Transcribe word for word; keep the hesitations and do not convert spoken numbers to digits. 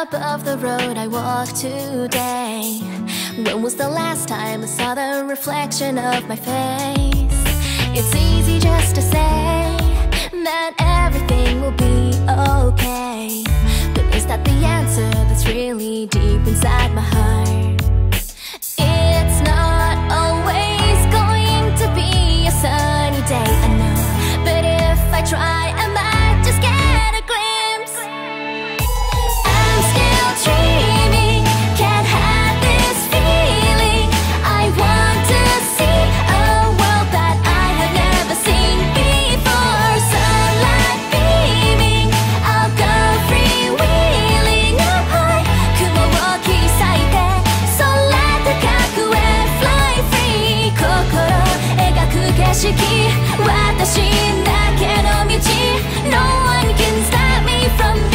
above the road I walk today. When was the last time I saw the reflection of my face? It's easy just to say that everything will be okay, but is that the answer that's really deep inside my heart? It's not always going to be a sunny day, I know, but if I try I might just get a glimpse. I'm still dreaming, can't hide this feeling. I want to see a world that I have never seen before. Sunlight beaming, I'll go freewheeling up high. 雲を切り裂いて空高くへ Fly free。 心描く景色、私だけの道。 No one can stop me from